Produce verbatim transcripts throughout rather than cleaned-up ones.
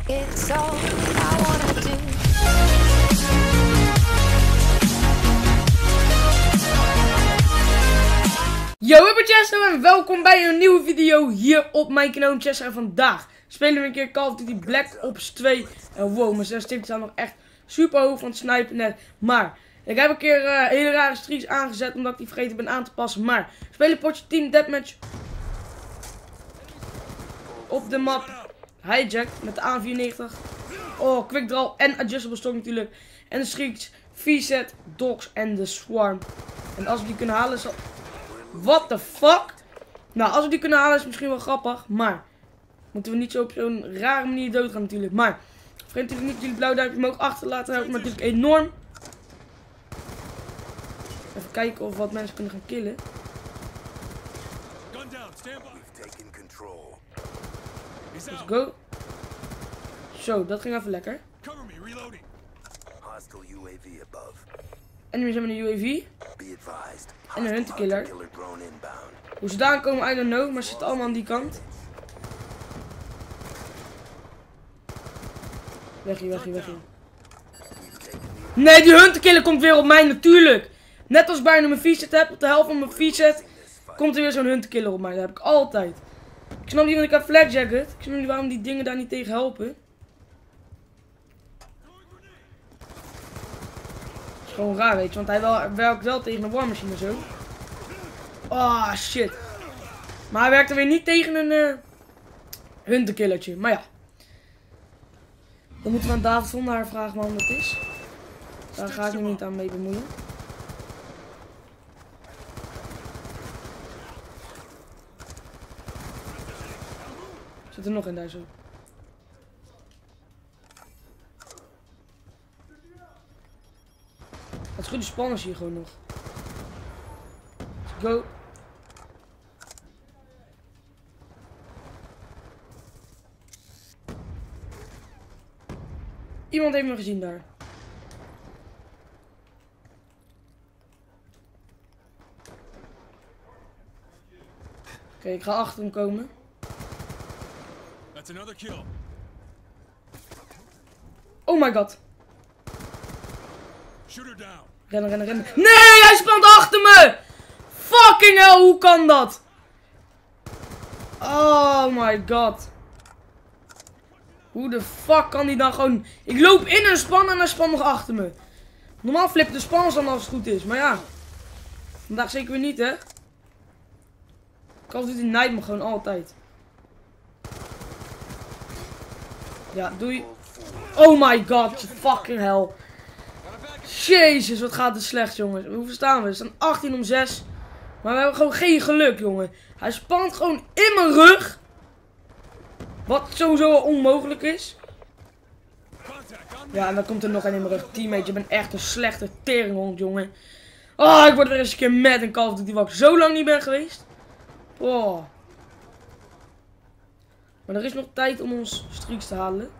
It's all I wanna do. Yo, ik ben Chesto en welkom bij een nieuwe video hier op mijn kanaal Chesto. En vandaag spelen we een keer Call of Duty Black Ops twee. En wow, mijn sensitivity staat nog echt super hoog van het snipen net. Maar ik heb een keer uh, hele rare streaks aangezet omdat ik die vergeten ben aan te passen. Maar we spelen een potje Team Deathmatch op de map Hijack met de A vierennegentig. Oh, quick draw en adjustable stock natuurlijk. En de streaks, V-Z, Dogs en de Swarm. En als we die kunnen halen zal... What the fuck? Nou, als we die kunnen halen is het misschien wel grappig. Maar moeten we niet zo op zo'n rare manier doodgaan natuurlijk. Maar vergeet natuurlijk niet jullie blauw duimpje omhoog achterlaten. Helpt me natuurlijk enorm. Even kijken of wat mensen kunnen gaan killen. Let's go. Zo, dat ging even lekker. En nu zijn we een U A V. En een hunterkiller. Hoe ze daar aankomen, I don't know. Maar ze zitten allemaal aan die kant. Weg hier, weg hier, weg hier. Nee, die hunterkiller komt weer op mij natuurlijk. Net als bijna mijn V-Z heb. Op de helft van mijn V-Z komt er weer zo'n hunterkiller op mij. Dat heb ik altijd. Ik snap niet, want ik heb flak jacket. Ik snap niet waarom die dingen daar niet tegen helpen. Dat is gewoon raar, weet je. Want hij wel, werkt wel tegen een warmachine en zo. Oh, shit. Maar hij werkt er weer niet tegen een uh, hunterkillertje. Maar ja. Dan moeten we aan David Vondaar vragen waarom dat is. Daar ga ik me niet aan mee bemoeien. Zit er nog in daar zo. Het is goed, de spanners hier gewoon nog. Let's go. Iemand heeft me gezien daar. Oké, okay, ik ga achter hem komen. Oh my god. Rennen, rennen, rennen. Nee, hij spant achter me! Fucking hell, hoe kan dat? Oh my god. Hoe de fuck kan die dan gewoon... Ik loop in een span en hij spant nog achter me. Normaal flippen de spanners dan als het goed is. Maar ja. Vandaag zeker weer niet, hè. Call of Duty night me gewoon altijd. Ja, doei. Oh my god, fucking hell. Jezus, wat gaat het slecht, jongens. Hoeveel staan we? We staan achttien om zes. Maar we hebben gewoon geen geluk, jongen. Hij spant gewoon in mijn rug. Wat sowieso al onmogelijk is. Ja, en dan komt er nog een in mijn rug. Teammate, je bent echt een slechte teringhond, jongen. Oh, ik word weer eens een keer mad in Call of Duty, waar ik zo lang niet ben geweest. Oh. Maar er is nog tijd om ons streaks te halen.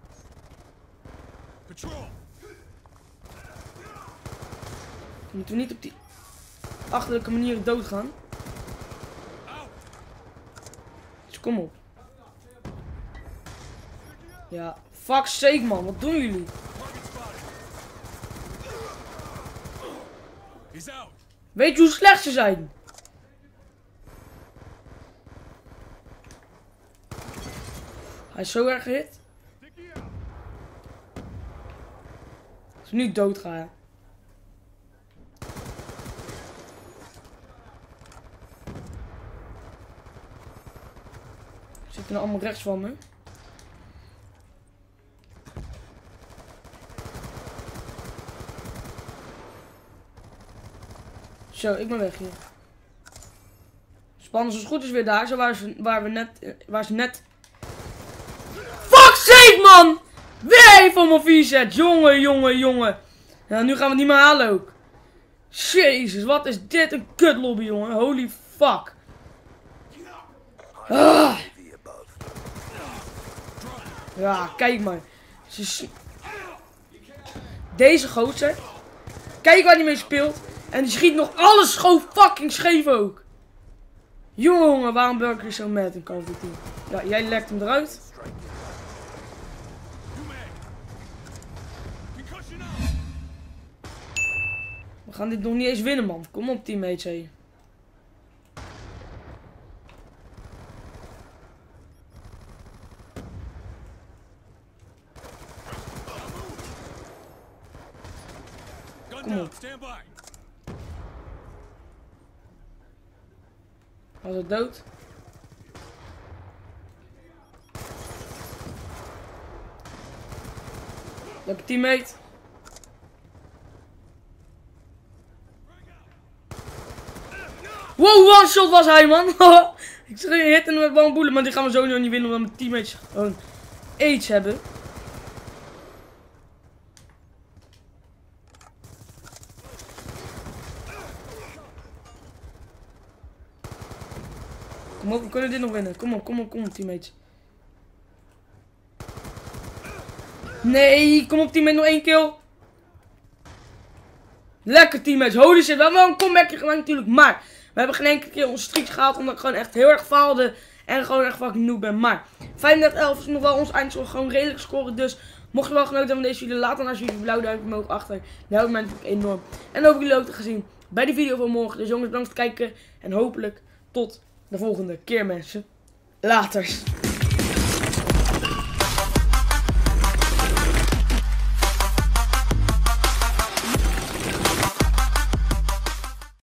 Moeten we niet op die achterlijke manier doodgaan. Dus kom op. Ja, fuck sake man, wat doen jullie? Weet je hoe slecht ze zijn? Hij is zo erg gehit. Als we nu dood gaan. Ze zitten allemaal rechts van me. Zo, ik ben weg hier. Spanners is goed is weer daar, zo waar ze, waar we net, waar ze net... Fuck sake man! Weer van mijn V-Z, jongen, jongen, jongen. Ja, nu gaan we het niet meer halen ook. Jezus, wat is dit een kut lobby, jongen. Holy fuck. Ah. Ja, kijk maar. Deze gozer. Kijk waar hij mee speelt. En die schiet nog alles schoof fucking scheef ook. Jongen, waarom ben ik hier zo mad in Call of Duty? Ja, jij lekt hem eruit. We gaan dit nog niet eens winnen, man. Kom op, teammates, hé. Kom op. Was het dood? Lekker teammate. Wow, one shot was hij, man. Ik zeg je hitten met bamboelen, maar die gaan we sowieso niet winnen omdat mijn teammates gewoon aids hebben. Kom op, we kunnen dit nog winnen. Kom op, kom op, kom op, teammates. Nee, kom op, teammate, nog één kill. Lekker, teammates. Holy shit, we hebben wel een comebackje gemaakt natuurlijk. Maar we hebben geen enkele keer onze streaks gehaald. Omdat ik gewoon echt heel erg faalde. En gewoon echt fucking noob ben. Maar vijfendertig elf is nog wel ons eindscore. Gewoon redelijk scoren. Dus mocht je wel genoten hebben van deze video, laat dan alsjeblieft een blauw duimpje omhoog achter. Dat helpt mij natuurlijk enorm. En hoop ik jullie ook te gezien bij de video van morgen. Dus jongens, bedankt voor het kijken. En hopelijk tot de volgende keer, mensen. Laters.